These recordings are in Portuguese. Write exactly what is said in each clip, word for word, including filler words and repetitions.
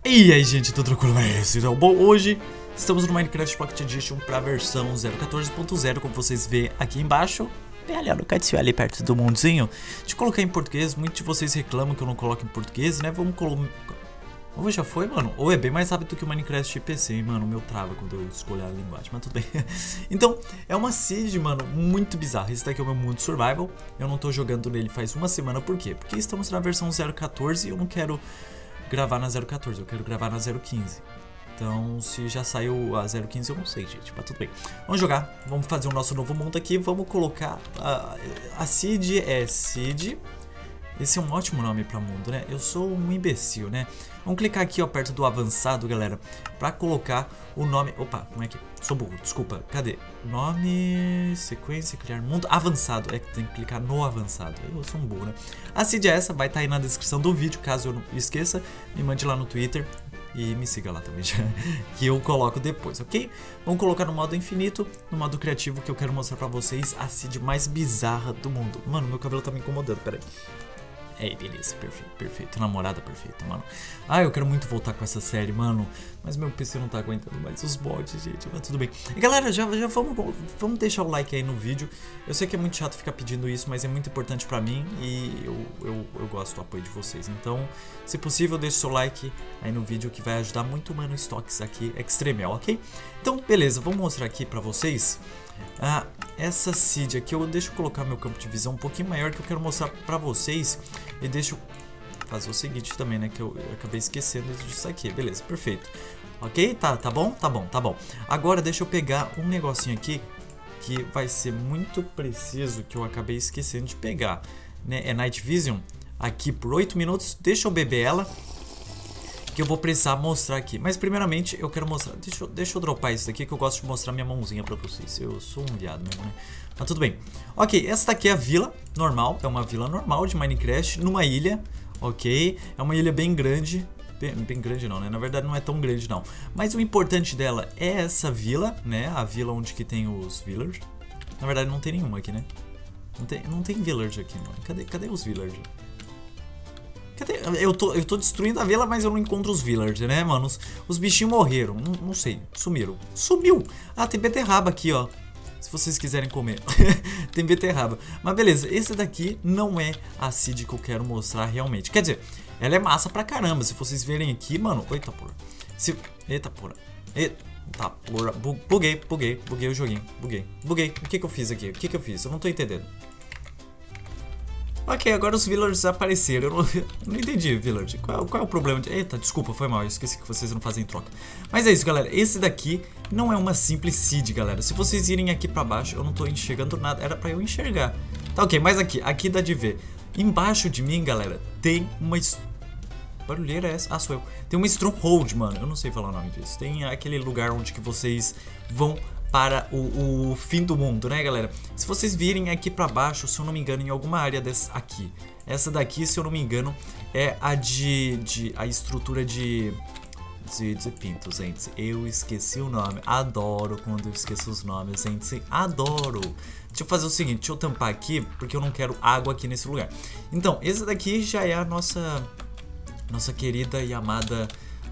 E aí, gente, tudo tranquilo? É isso. Então, bom, hoje estamos no Minecraft Pocket Edition para a versão zero quatorze ponto zero, como vocês vê aqui embaixo. Bem ali, ó, no cantinho ali perto do mundinho. De colocar em português, muitos de vocês reclamam que eu não coloco em português, né? Vamos colocar... Ou já foi, mano? Ou é bem mais rápido que o Minecraft P C, hein, mano? O meu trava quando eu escolho a linguagem, mas tudo bem. Então, é uma seed, mano, muito bizarra. Esse daqui é o meu mundo survival. Eu não tô jogando nele faz uma semana, por quê? Porque estamos na versão zero quatorze e eu não quero gravar na zero quatorze, eu quero gravar na zero quinze. Então, se já saiu a zero quinze, eu não sei, gente, mas tudo bem. Vamos jogar, vamos fazer o nosso novo mundo aqui. Vamos colocar... A, a seed é seed... Esse é um ótimo nome pra mundo, né? Eu sou um imbecil, né? Vamos clicar aqui, ó, perto do avançado, galera, pra colocar o nome... Opa, como é que... Sou burro, desculpa. Cadê? Nome... Sequência, criar mundo... Avançado. É que tem que clicar no avançado. Eu sou um burro, né? A seed é essa, vai estar aí na descrição do vídeo, caso eu não esqueça. Me mande lá no Twitter e me siga lá também, que eu coloco depois, ok? Vamos colocar no modo infinito, no modo criativo, que eu quero mostrar pra vocês a seed mais bizarra do mundo. Mano, meu cabelo tá me incomodando, peraí. É, beleza, perfeito, perfeito, namorada perfeita, mano. Ah, eu quero muito voltar com essa série, mano. Mas meu P C não tá aguentando mais os mods, gente, mas tudo bem. E galera, já, já vamos, vamos deixar o like aí no vídeo. Eu sei que é muito chato ficar pedindo isso, mas é muito importante pra mim e eu, eu, eu gosto do apoio de vocês. Então, se possível, deixe seu like aí no vídeo que vai ajudar muito o Mano Stocks aqui, Extremel, ok? Então, beleza, vou mostrar aqui pra vocês. Ah, essa seed aqui, eu deixo eu colocar meu campo de visão um pouquinho maior, que eu quero mostrar pra vocês. E deixa eu fazer o seguinte também, né, que eu, eu acabei esquecendo disso aqui. Beleza, perfeito. Ok? Tá, tá bom? Tá bom, tá bom. Agora deixa eu pegar um negocinho aqui que vai ser muito preciso, que eu acabei esquecendo de pegar, né? É Night Vision aqui por oito minutos. Deixa eu beber ela, que eu vou precisar mostrar aqui. Mas primeiramente eu quero mostrar... Deixa eu, deixa eu dropar isso daqui, que eu gosto de mostrar minha mãozinha pra vocês. Eu sou um viado mesmo, né? Mas tudo bem. Ok, essa daqui é a vila normal. É uma vila normal de Minecraft, numa ilha. Ok, é uma ilha bem grande. Bem, bem grande não, né? Na verdade não é tão grande não. Mas o importante dela é essa vila, né? A vila onde que tem os villagers. Na verdade não tem nenhuma aqui, né? Não tem, não tem village aqui, mano. Cadê, cadê os villagers? Cadê? Eu tô, eu tô destruindo a vila, mas eu não encontro os villagers, né, mano? Os, os bichinhos morreram, não, não sei, sumiram. Sumiu! Ah, tem beterraba aqui, ó. Se vocês quiserem comer. Tem beterraba. Mas beleza, esse daqui não é a seed que eu quero mostrar realmente. Quer dizer, ela é massa pra caramba. Se vocês verem aqui, mano... Eita porra. Se... Eita porra. Eita porra. Buguei, buguei, buguei o joguinho. Buguei, buguei. O que que eu fiz aqui? O que que eu fiz? Eu não tô entendendo. Ok, agora os villagers apareceram. Eu não, eu não entendi, village. Qual, qual é o problema? De... Eita, desculpa, foi mal. Eu esqueci que vocês não fazem troca. Mas é isso, galera. Esse daqui não é uma simples seed, galera. Se vocês irem aqui pra baixo, eu não tô enxergando nada. Era pra eu enxergar. Tá, ok, mas aqui. Aqui dá de ver. Embaixo de mim, galera, tem uma... Barulheira é essa? Ah, sou eu. Tem uma stronghold, mano. Eu não sei falar o nome disso. Tem aquele lugar onde que vocês vão... para o, o fim do mundo, né, galera? Se vocês virem aqui pra baixo, se eu não me engano, em alguma área dessa aqui. Essa daqui, se eu não me engano, é a de... de a estrutura de... De, de pinto, gente. Eu esqueci o nome. Adoro quando eu esqueço os nomes, gente. Adoro. Deixa eu fazer o seguinte, deixa eu tampar aqui, porque eu não quero água aqui nesse lugar. Então, esse daqui já é a nossa... Nossa querida e amada...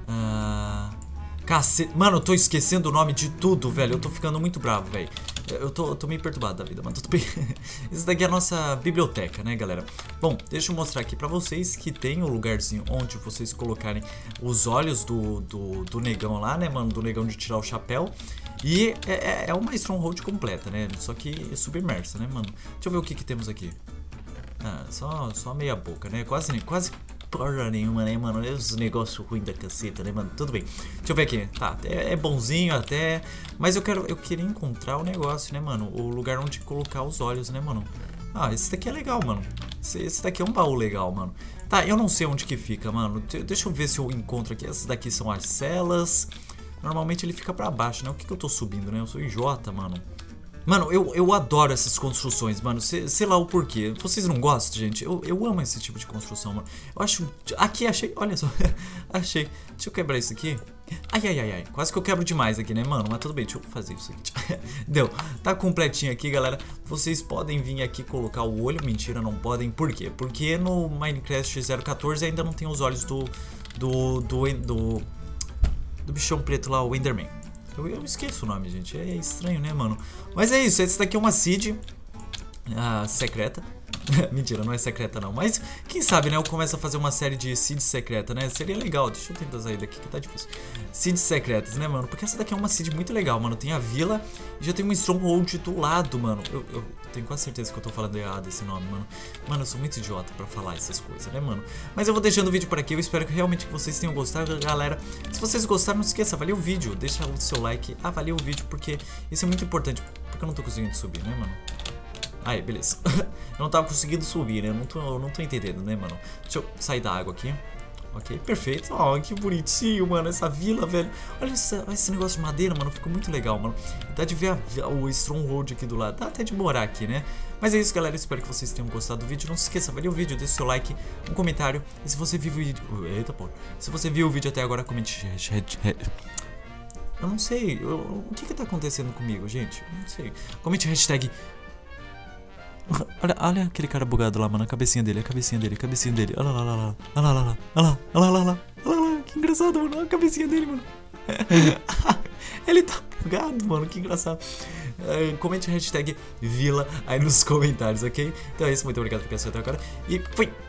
Uh... Cacete. Mano, eu tô esquecendo o nome de tudo, velho. Eu tô ficando muito bravo, velho. Eu tô, eu tô meio perturbado da vida, mas tudo bem. Isso daqui é a nossa biblioteca, né, galera? Bom, deixa eu mostrar aqui pra vocês que tem um lugarzinho onde vocês colocarem os olhos do, do, do negão lá, né, mano? Do negão de tirar o chapéu. E é, é uma stronghold completa, né? Só que submersa, né, mano? Deixa eu ver o que que temos aqui. Ah, só, só meia boca, né? Quase, quase... porra nenhuma, né, mano? É os negócios ruins da caceta, né, mano? Tudo bem. Deixa eu ver aqui. Tá, é, é bonzinho até. Mas eu quero. Eu queria encontrar o negócio, né, mano? O lugar onde colocar os olhos, né, mano? Ah, esse daqui é legal, mano. Esse, esse daqui é um baú legal, mano. Tá, eu não sei onde que fica, mano. Deixa eu ver se eu encontro aqui. Essas daqui são as celas. Normalmente ele fica pra baixo, né? O que que eu tô subindo, né? Eu sou idiota, mano. Mano, eu, eu adoro essas construções, mano, sei, sei lá o porquê. Vocês não gostam, gente? Eu, eu amo esse tipo de construção, mano. Eu acho... Aqui, achei... Olha só. Achei. Deixa eu quebrar isso aqui. Ai, ai, ai, ai. Quase que eu quebro demais aqui, né, mano? Mas tudo bem, deixa eu fazer isso aqui. Deu. Tá completinho aqui, galera. Vocês podem vir aqui colocar o olho. Mentira, não podem. Por quê? Porque no Minecraft zero quatorze ainda não tem os olhos do... do, do, do, do bichão preto lá, o Enderman. Eu, eu esqueço o nome, gente. É estranho, né, mano? Mas é isso. Essa daqui é uma seed uh, secreta. Mentira, não é secreta não. Mas quem sabe, né? Eu começo a fazer uma série de seeds secreta, né? Seria legal. Deixa eu tentar sair daqui que tá difícil. Seeds secretas, né, mano? Porque essa daqui é uma seed muito legal, mano. Tem a vila e já tem um stronghold do lado, mano. Eu, eu tenho quase certeza que eu tô falando errado esse nome, mano. Mano, eu sou muito idiota pra falar essas coisas, né, mano? Mas eu vou deixando o vídeo por aqui. Eu espero que realmente vocês tenham gostado, galera. Se vocês gostaram, não esqueça, avalie o vídeo. Deixa o seu like, avalie o vídeo, porque isso é muito importante. Porque eu não tô conseguindo subir, né, mano? Aí, beleza. Eu não tava conseguindo subir, né? Eu não tô, eu não tô entendendo, né, mano? Deixa eu sair da água aqui. Ok, perfeito. Ó, oh, que bonitinho, mano. Essa vila, velho. Olha, essa, olha esse negócio de madeira, mano. Ficou muito legal, mano. Dá de ver a, o Stronghold aqui do lado. Dá até de morar aqui, né? Mas é isso, galera. Espero que vocês tenham gostado do vídeo. Não se esqueça, avalie o vídeo, deixe seu like, um comentário. E se você viu o vídeo... Eita, pô. Se você viu o vídeo até agora, comente... Eu não sei. Eu... O que que tá acontecendo comigo, gente? Eu não sei. Comente hashtag... Olha, olha aquele cara bugado lá, mano. A cabecinha dele, a cabecinha dele, a cabecinha dele. Olha lá, olha lá, olha lá, olha lá, olha lá, olha lá, olha lá, olha lá. Que engraçado, mano. Olha a cabecinha dele, mano. Ele tá bugado, mano. Que engraçado. Uh, comente hashtag Vila aí nos comentários, ok? Então é isso. Muito obrigado por assistir até agora. E fui!